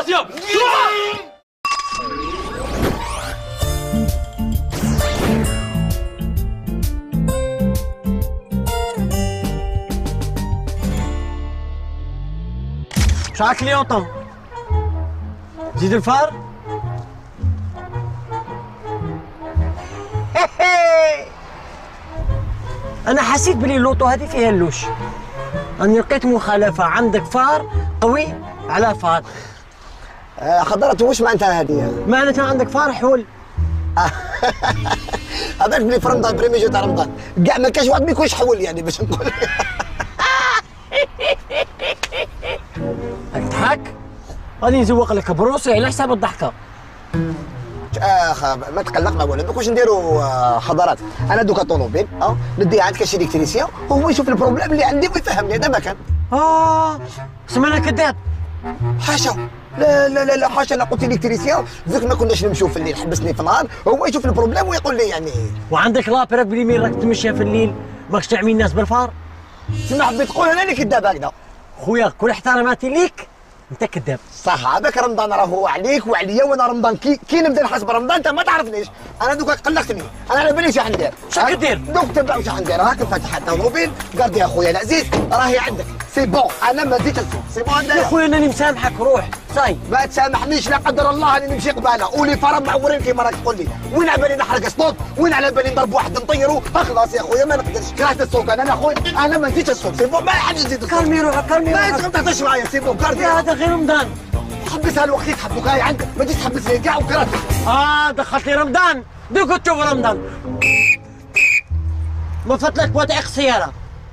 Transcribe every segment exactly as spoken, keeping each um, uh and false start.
ياب. شاك اليوطم زيد الفار. انا حسيت بلي اللوطو هذه فيها اللوش. اني لقيت مخالفه، عندك فار قوي على فار. آه حضرت واش معناتها هذه؟ معناتها عندك فار حول. هذاك بلي في رمضان بريمي جو تاع رمضان كاع ما كاش واحد ما يكونش حول يعني باش نقول. تضحك؟ غادي نزوق لك بروسي على حساب الضحكه. اخ ما تقلق ما ولا دوك واش نديروا حضرات. انا دوكا طوموبيل اه نديها عند كاش الكتريسيان وهو يشوف البروبليم اللي عندي ويفهمني. هذا ما كان. اه سمعنا كذاب. حاشا لا لا لا لا حاشا. انا قلت الكتريسيان ذوك ما كناش نمشيو في الليل، حبسني في النهار هو يشوف البروبليم ويقول لي يعني. وعندك لابيرك بلي مين راك تمشي في الليل ماكش تعمي الناس بالفار. شنو حبيت تقول؟ انا اللي كذاب هكذا. خويا كل احتراماتي ليك انت كذاب. صح هذاك رمضان راهو عليك وعليا، وانا رمضان كي كي نبدا نحسب رمضان انت ما تعرفنيش. انا دوكا قلقتني، انا على بالي واش راح ندير. واش راك دير؟ دوك تبع واش راح ندير. هاك فاتح الطوموبيل قال يا خويا العزيز راهي عندك سي بون. انا ما زدتش السوق سي بون. يا خويا انني مسامحك روح صاي. ما تسامحنيش لا قدر الله اني نمشي قباله ولي فرم معورين كيما راك تقول لي. وين على بالي نحرق سطوط، وين على بالي نضرب واحد نطيرو. خلاص يا خويا ما نقدرش، كرهت السوق انا. انا خويا انا ما نزيدش السوق سي بون. ما حد يزيد السوق. كالمي روحك كالمي ما روحك. ما تهضرش معايا سي بون. كارتي هذا غير رمضان. حبسها الوقت اللي تحبك هاي عندك، ما تجيش تحبسني كاع وكرهتك. اه دخلت لي رمضان دوك تشوف رمضان. ما فاتلك وثائق سياره.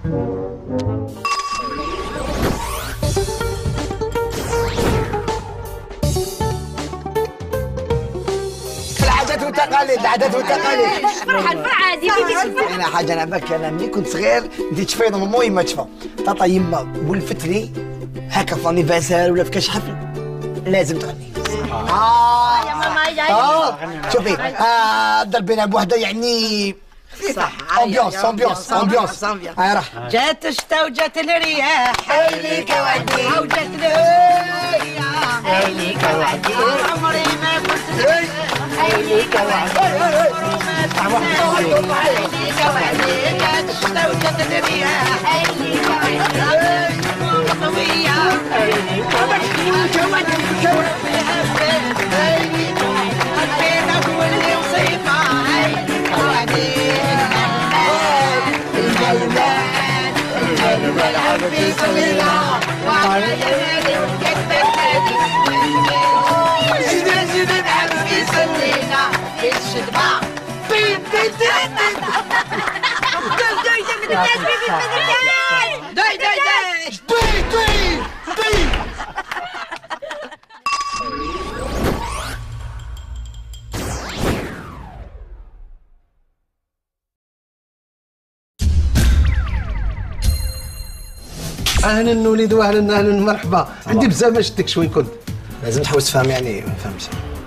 العادات والتقاليد العادات والتقاليد. فرحة الفرحة هذه كيفاش الفرحة؟ انا حاجه انا بك انا ملي كنت صغير بديت شفايض مامي ما تشفى طاطا يما ولفت لي هكا في لانيفرسير ولا في كاش حفل لازم تغني. اه يا ماما يا اه شوفي اه ضربنا بوحده يعني صح. امبيونس امبيونس امبيونس. هاي راح جات الشتا وجات الرياح هيليك وعدي وجات الرياح هيليك وعدي عمري ما كنت هيليك وعدي هيليك وعدي جات الشتا وجات الرياح هيليك وعدي قوية هيليك وعدي هيليك وعدي حبينا واللي وصيفة هيليك وعدي المال والعب في سبيلها وعلى يمالي وكتب النادي جديد جديد عب في سبيلها الشدبة بيب بيب بيب داي داي داي داي داي داي داي. اهلا وليد واهلا اهلا مرحبا. عندي بزاف ما شدكش وين كنت. لازم تحاول تفهم يعني ما فهمتش.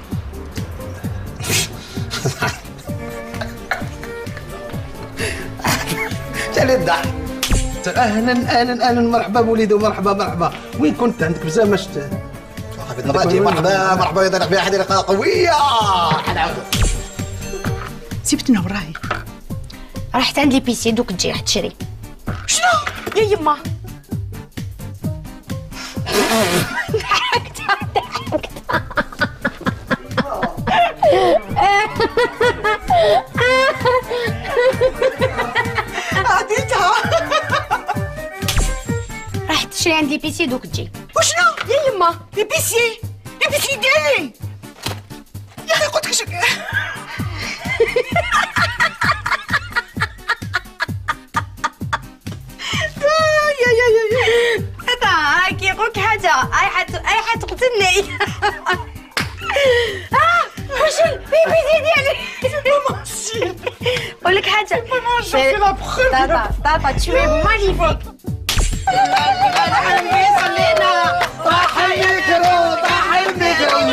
شالي الضحك. اهلا اهلا اهلا مرحبا بوليد ومرحبا مرحبا. وين كنت؟ عندك بزاف ما شفت. مرحبا مرحبا مرحبا يا ضرب واحد لقاء قويه. حنعاودو. سيبتنا وراي. رحت عند البيسي دوك تجي راح تشري. شنو يا يما؟ ضحكت ضحكت. عديتها. رحت تشري عند البيسي دوك تجي. وشنو يا يما؟ البيسي البيسي ديالي يا اخي قلت لك شك. يا يا يا يا هذا هاي كيقولك حاجة اي حت اي حتقتلني. اه واش البيبي ديالي ماشي نقول لك حاجة. طاطا طاطا تشوي مانيفيك. عمي صلينا طاح الميكرو طاح الميكرو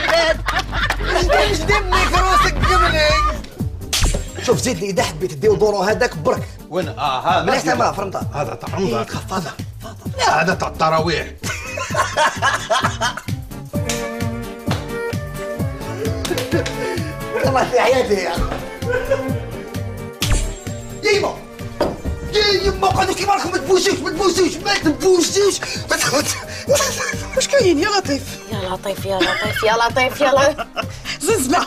جديد الميكرو سقمني. شوف زيد لي اذا حبيت دير دورو هذاك برك. وين؟ اه هذا مليح تمام فهمت. هذا تاع رمضان. خف هذا. لا هذا تاع التراويح. الله في حياتي يا اخي. يما يا يما قعدوا كيما راكم ما تبوسوش ما تبوسوش ما تبوسوش. واش كاين يا لطيف؟ يا لطيف يا لطيف يا لطيف يا لطيف. ززنا.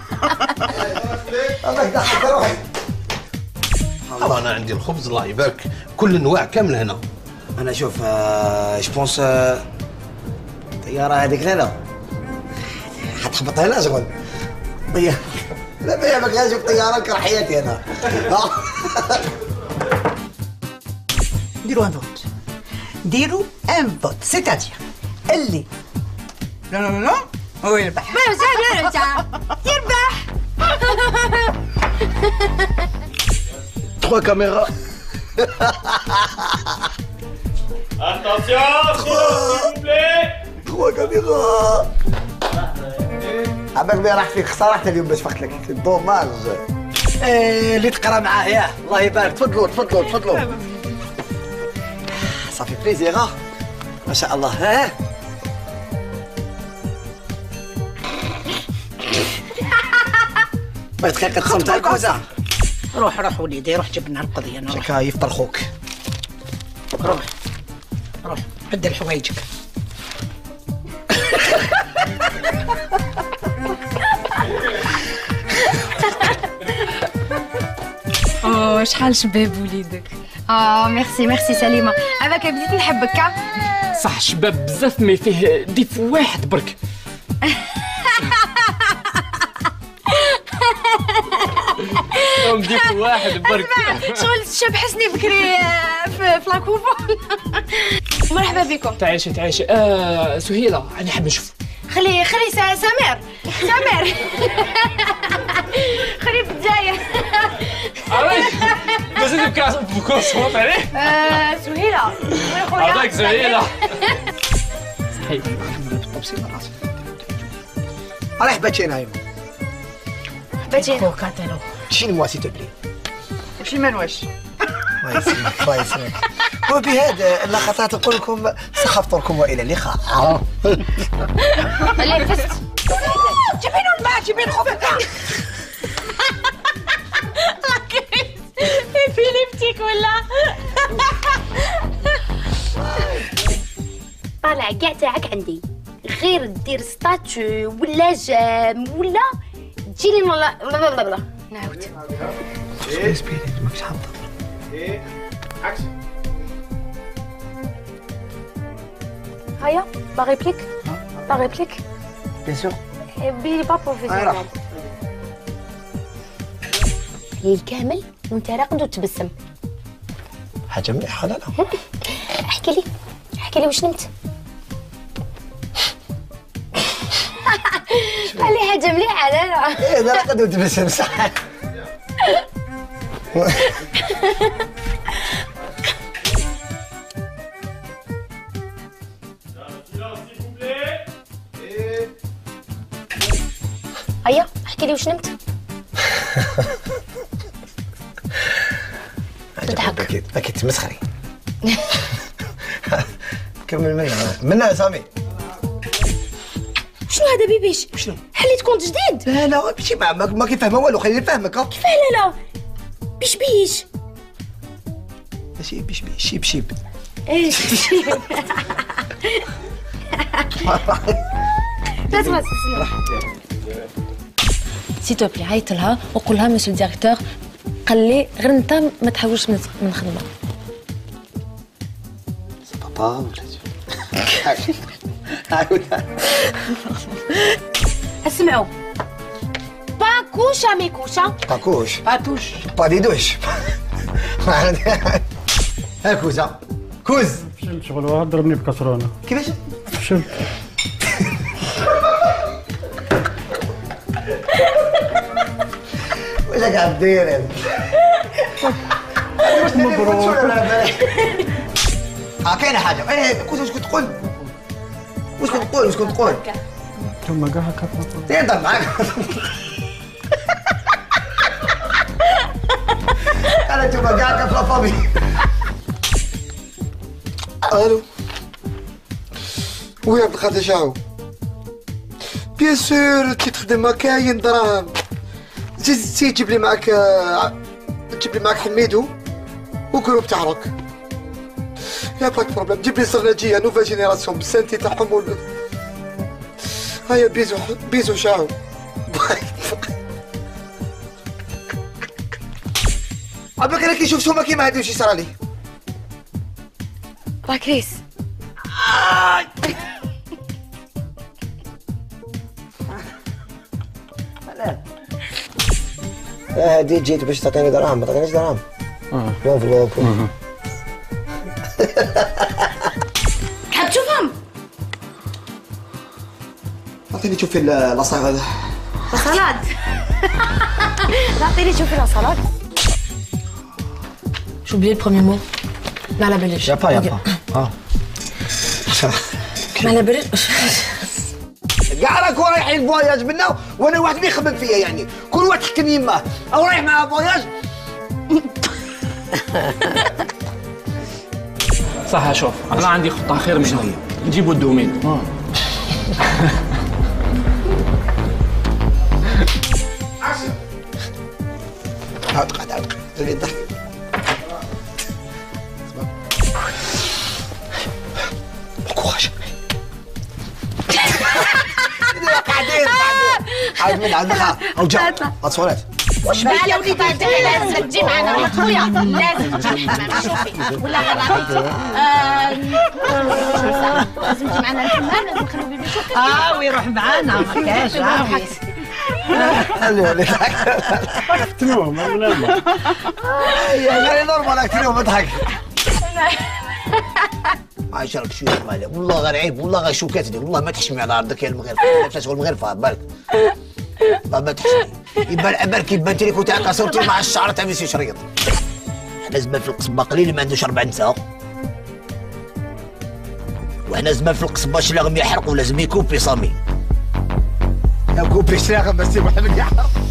الله يضحك روحي. والله انا عندي الخبز الله يبارك كل الانواع كامل هنا. انا شوف جو بونس الطياره هذيك لا لا حتهبط هنا شغل. طياره لا ما يهمك شوف طياره نكره حياتي انا. نديرو ان فوت. نديرو ان فوت سيتادير اللي لا لا لا هو يربح. ما زال يرجع يربح. trois caméras. Attention, s'il vous plaît. trois caméras. عباك بيه راح فيك خساره حتى اليوم باش فقت لك دوماج. اللي تقرا معاه ياه الله يبارك. تفضلوا تفضلوا تفضلوا. صافي بليزير ما شاء الله. ها بغيت دقيقه قسمتها الكوزه. روح روح وليدي روح جيب لنا القضيه. انا روح شكا يفطر خوك. روح روح بدل حوايجك. اوه شحال شباب وليدك. اه ميرسي ميرسي سليمه. هذاك بديت نحبك. صح شباب بزاف مي فيه ديف واحد برك. ديف واحد برك. شغل الشاب حسني بكري في في لاكوفون. مرحبا بكم. تعيشي تعيشي. آه سهيله انا حاب نشوف. خلي خلي سا- سمير سمير. خلي في الجايه. علاش مازال بكاس بكونسونط عليه. آه، سهيله وين خويا؟ عطاك سهيله. صحيح. رايح باتشينا يما. باتينا كوكاتيلو تشيني موا سي تو بلي. واش المنواش؟ الله يسلمك الله يسلمك. وبهذا اللقطات نقول لكم سخفتكم والى اللقاء. اللي فزت. جيبينو الماء جيبين خبزة. فيلمتيك ولا؟ طالع كاع تاعك عندي غير دير ستاتو ولا جام ولا تجيلي ولا لا لا لا نعاود. اسبيري ماكش حاطه. هيا لا ريبليك لا ريبليك بيان سور. بي با بروفيسيونيل. الليل كامل وانت راقد وتبسم. حاجه مليحه لا لا. احكي لي احكي لي واش نمت. قال لي حاجه مليحه لا لا. ايه انا راقد وتبسم صح. هيا احكي لي واش نمت. تضحك. اكيد اكيد تمسخري. كمل منها منها سامي. شنو هذا بيبيش؟ شنو؟ حليت كونت جديد. لا لا ماشي ما ما ما كيفهمها والو خليني نفهمك. كيف لا لا بيش بيش. ماشي بيش بيش شيب شيب. ايه لا تبغى سي تو بلي عيط لها وقول لها مسيو ديريكتور قال لي غير انت ما تحوش من الخدمه. سي بابا ولا عاود اسمعوا با كوشا مي كوشا باكوش باتوش با دي دوش. ها كوزا كوز فشلت شغل واحد ضربني بكسرونه. كيفاش؟ فشلت. واش قاعد دير انت؟ مبروك. اه كاينه حاجه. ايه كوز واش كنت تقول؟ واش كنت تقول واش كنت تقول؟ ثم كاع هكا تهضر معاك. انا تبقى كاع في لافامي. الو ويا عبد القادر شاو. بيان سور كي تخدم كاين دراهم تزيد تجيب لي معك آه، تجيب لي معك حميدو وكروب تاع روك. يا باك بروبليم، جيب لي صرناجيه نوفا جينيراسيون بالسنتي تاعهم وال... هيا بيزو بيزو شاو. عباك انا كي نشوف سوما كيما هادي وش يصرى لي. باكريس هادي جيت باش تعطيني دراهم، ما تعطينيش دراهم. اه لونفلوب. تحب تشوفهم؟ عطيني تشوفي لاصاغ هذا. صلاد عطيني شوفي لا صلاد. J'ai oublié le premier mot. La beliche. يا با يا با. اه. La beliche. كاع راكو رايحين فواياج منا وانا واحد اللي يخمم فيا يعني، كل واحد حكم يماه او رايح معاه فواياج. صح. شوف انا عندي خطه خير من هي، نجيبوا الدومين. عاد قاعد عاد قاعد الضحك. كوخاش قاعدين قاعدين عاد من عاد من او جا اتصورات. واش بك يا وليدي؟ انت لازم تجي معنا ولا خويا، لازم تجي معنا. شوفي ولا غير عطيتي لازم تجي معنا الحمام، لازم نخليو بيبي شوفي. اه ويروح معانا ما كاش. تنوم ولا يا نورمال اكتني وبضحك. عاشرك شو مالي والله غير عيب، والله غير شوكاتني، والله ما تحشمي على عرضك يا المغرب، لا شغل المغرب بالك والله ما تحشمي. يبان بالك يبان لي كنت هكا صورتي مع الشعر تاع ميسي شريط. حنا زمان في القصبه قليل ما عندوش اربع نساء، وحنا زمان في القصبه شلاغم يحرق ولازم يكوبي صامي. يا كوبي شلاغم بس محمد يحرق.